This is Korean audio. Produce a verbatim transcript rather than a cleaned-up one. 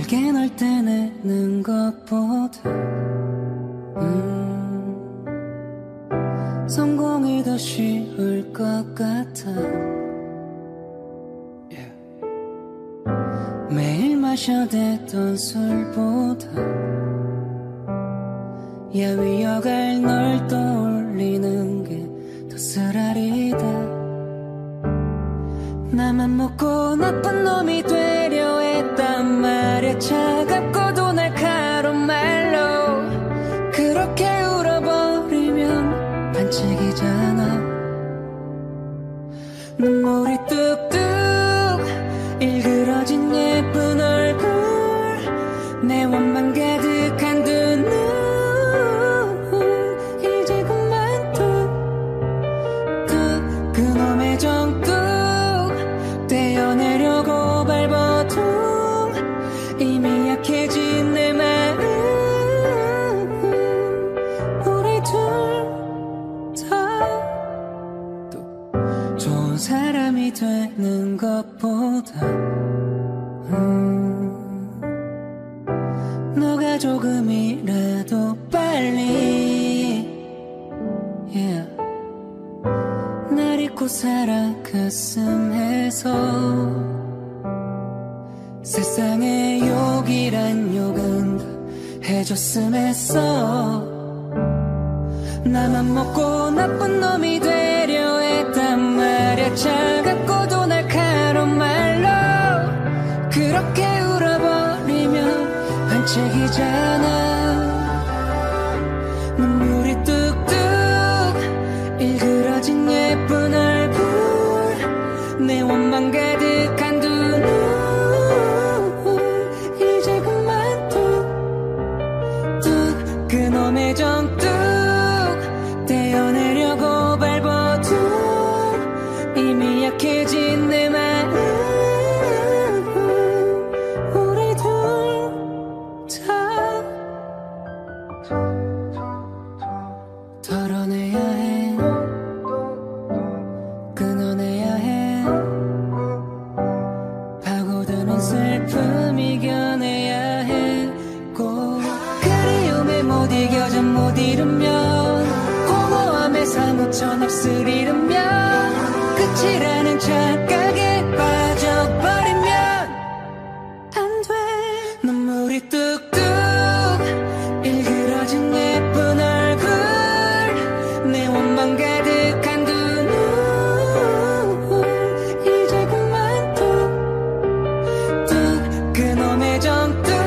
길게 널 떼내는 것보다 음, 성공이 더 쉬울 것 같아. yeah. 매일 마셔대던 술보다 야위어갈 널 떠올리는 게 더 쓰라리다. 나만 먹고 나쁜 놈이 되려 했단 말야. 차갑고도 날카로운 말로 그렇게 울어버리면 반칙이잖아. 눈물이 뚝뚝 일그러진 예쁜 얼굴 내 원망 가득한 두 눈 이제 그만 뚝뚝 그놈의 정뚝 떼어내려고 밟아도 이미 약해진 내 마음. 우리 둘 다 좋은 사람이 되는 것보다 음, 너가 조금이라도 빨리 yeah. 날 잊고 살아갔음 해서 세상에 욕이란 욕은 다 해줬음 했어. 나만 먹고 나쁜 놈이 되려 했단 말야. 차갑고도 날카로운 말로 그렇게 울어버리면 반칙이잖아. 눈물이 뚝뚝 일그러진 예쁜 얼굴 내 원망 가득한 두 눈 이제 그만 뚝뚝 그놈의 정뚝 떼어내려고 밟아도 이미 약해진 내 마음. 우리 둘 다 털어내야 해. 끊어내야 해. 파고드는 슬픔 이겨내야 해. 꼭 그리움에 못 이겨져 못 잃으면 공허함에 사무쳐 넋을 잃으면 끝이라는 착각에 빠져버리면 안 돼. 눈물이 뚝뚝 일그러진 예쁜 얼굴 내 원망 가득한 두 눈 이제 그만 뚝뚝 그놈의 정뚝